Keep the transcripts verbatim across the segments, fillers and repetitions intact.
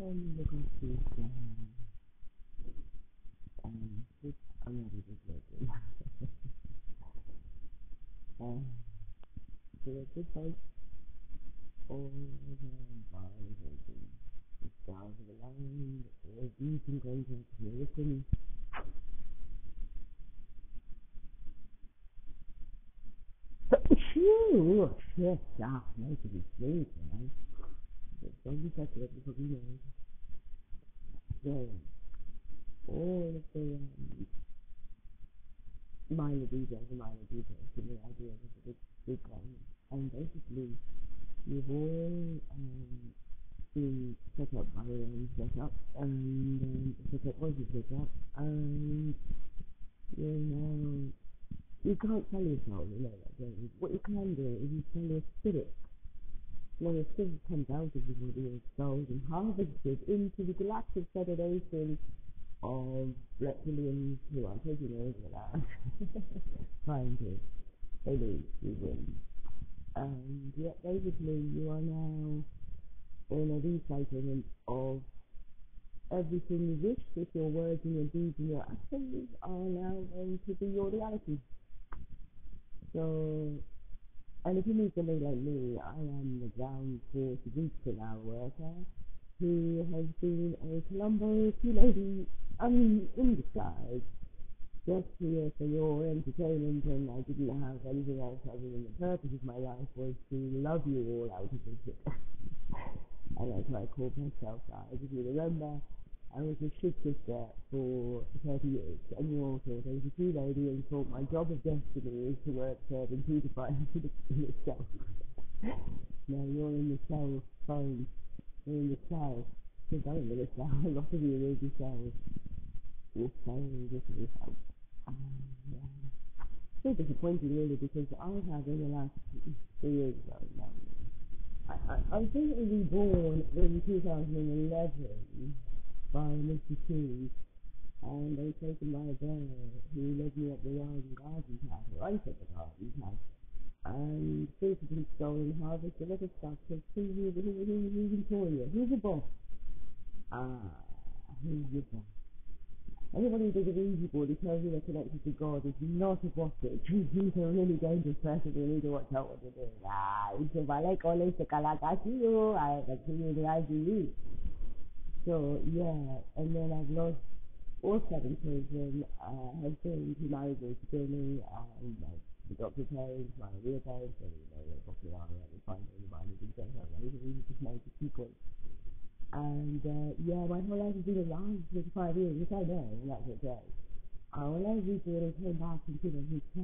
um, look at this, um, um, this, I'm not even joking. um, so this is all the Bible, the stars of the line, the deep and content, the listen. Phew! Yes, ah, nice to be sleep, man. Don't be such a little bit, you know. So, all of the, um, minor details, the minor details, and the idea of the big, big one. And basically, you've all, um, been set up by your own setup, and um, set up was your setup, and you know, you can't tell yourself, you know, that, don't you? What you can do is you tell your spirit. When your spirit comes out of your body and soul and harvested into the galactic federation of reptilians who are taking over that, trying to, they lose, you win. And yet, basically, you are now in a recycling of everything you wish with your words and your deeds and your actions are now going to be your reality. So, and if you need somebody like me, I am the ground force root canal worker who has been a Colombo lady, I mean, in disguise, just here for your entertainment, and I didn't have anything else other than the purpose of my life was to love you all out of the shit. And that's what I called myself, guys. If you remember, I was a shit sister for thirty years, and you all thought I was a true lady and thought my job of destiny is to work serving two to five in the cell. Now you're in the cell, phone, you're in the cell, because I'm in the cell, a lot of you are in the cell, you're saying this is help. Um, yeah. So disappointing really, because I had in the last three years ago, now, I, I, I think it was born in two thousand eleven by Mister King, and they taken by a bear who led me up the yard and garden path, or I said the garden path, and fruit had been stolen, harvest, a lot of stuff, so who, who, who, who, who's in for you? Who's the boss? Ah, who's your boss? Anybody who does a Ouija board who tells you they're connected to God is not a prophet. He's a really dangerous person. You need to watch out what they're doing. Ah, dice, vale, cole, se calacasio, I can see you in the I C U. So, yeah, and then I've lost all seven children, uh, husband who married me to kill me, and my the doctor parents, my real parents, and you know, they're fucking around and finding anybody who can tell me. He just made the sequel. And uh, yeah, my whole life has been around for five years, which I know, and that's okay. Uh, when I was reaching it, I came back and said,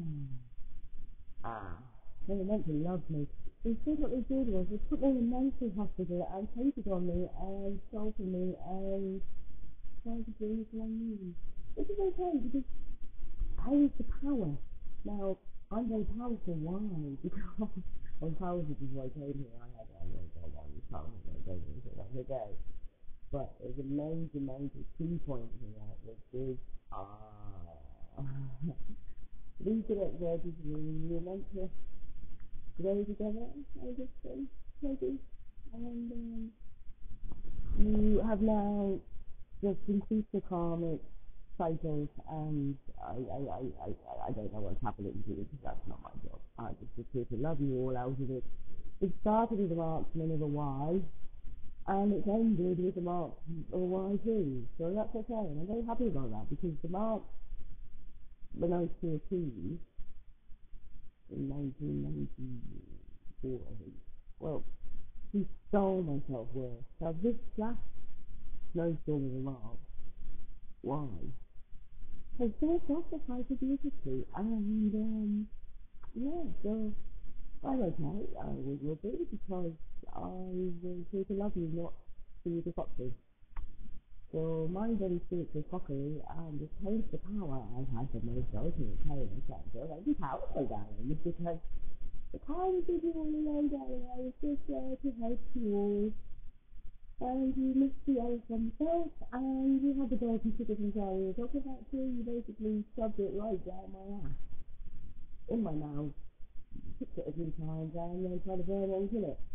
ah, they were meant to love me. Instead, what they did was they put me in a mental hospital and hated on me and insulted me and tried to do anything I knew. Which is okay, because I use the power. Now, I'm very powerful. Why? Because I'm powerful before I came here. I had I don't know, I was powerful when I came here, so that's okay. But there's a major, major key point here, which is, uh, these direct verges, we were meant to grow together, I guess, so, maybe. And um, you have now just increased the karmic cycles, and I, I, I, I, I don't know what's happening to you, because that's not my job. I just was here to love you all out of it. It started as a marksman of a Y, and it's ended with a mark of a Y too. So that's okay, and I'm very happy about that, because the mark, when I was fourteen, in nineteen ninety-four, I think, well, he stole my self-worth. So this last snowstorm of a mark, why? Has been sacrificed beautifully, and um, yeah, so I'm okay. I will will be, because I was here to love you, not for you to fuck me. So my very spiritual fuckery and just takes the power I've had the most ultimate pain and pleasure. Like, be powerful, darling, because the time is all alone, darling. I was just there to help you all. And you missed the old from yourself, and you had the dog and chicken and carry you talking about you. You basically shoved it right down my ass, in my mouth, kicked it a few times, and then tried to burn it and kill it.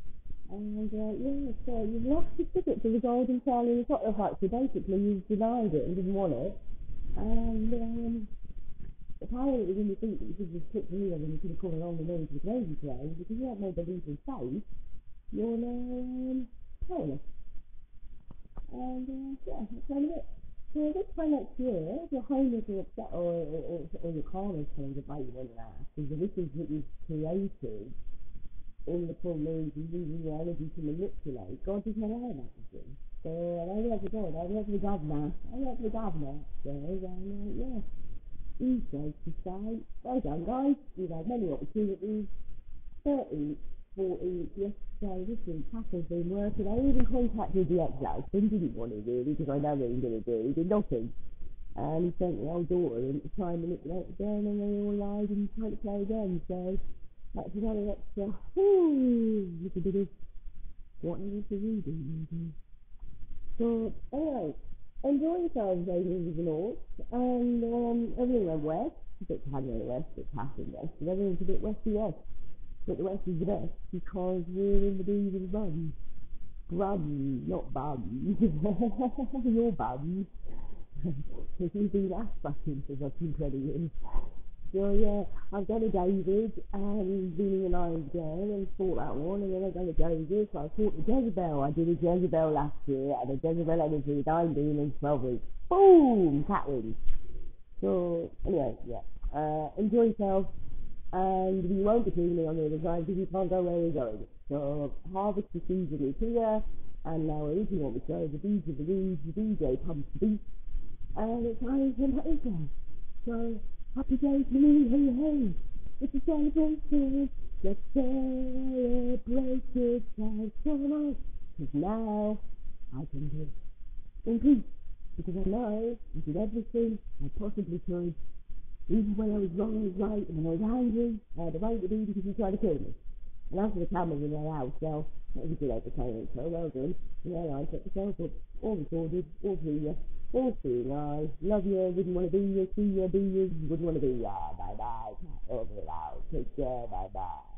And uh, yeah, so you've lost your ticket to the Golden Charlie Potter Factory. Basically, you've denied it and didn't want it. And um, the power that was in your feet that you could just click the wheel and you could have gone along the nose with the crazy train because you haven't made the leap of faith. You're now um, powerless. And uh, yeah, that's kind of it. So this time next year, if your home is upset or, or, or, or your car is telling you about you want to ask, because the wishes that you've created in the full moon and using your energy to manipulate, God does not allow that to do. So I work for God, I work for the governor, I work for the governor. So and uh, yeah, he says to say, well done guys, you've had many opportunities, thirty, forty, yesterday, this week, Catherine's been working. I even contacted the ex-husband, didn't want to really, because I know what he's going to do, he did nothing. And he sent the old daughter in to try and manipulate again, and they all lied and tried to play again, so that's another extra, whoo, little bit of what I need to read in. So, anyway, enjoy yourselves, ladies and all, and um, everything went west, a bit Canada west, a bit Catherine west, and everything's a bit westy west. But the West is the best because we're in the bees of the bums. Bums, not bums. You're bums. Because you've been ass fucking for fucking twenty years. So yeah, I've done a David and been in an Iron Girl and fought that one, and then I've done a Joseph. So I fought the Jezebel. I did a Jezebel last year and a Jezebel energy nine being in twelve weeks. Boom! Cat wins. So anyway, yeah. Uh, enjoy yourself. And we won't be seeing me on the other side because you can't go where we're going. So harvest the season is here, and now we're eating what we sow, the bees of the weeds, the D J pumps the beat, and it's time for my Israel. So happy day to me, hey hey, it's a celebration, let's celebrate it, guys, come on, because now I can live in peace, because I know I did everything I possibly could. Even when I was wrong, I was right, and when I was angry, I had the right to be because he tried to kill me. And after the cameras in their house, well, that was a good entertainment, so well done. Yeah, I set myself up, all recorded, all through you, all seeing I love you, wouldn't want to be you, see you, be you, wouldn't want to be ya. Bye bye, over it out, take care, bye bye.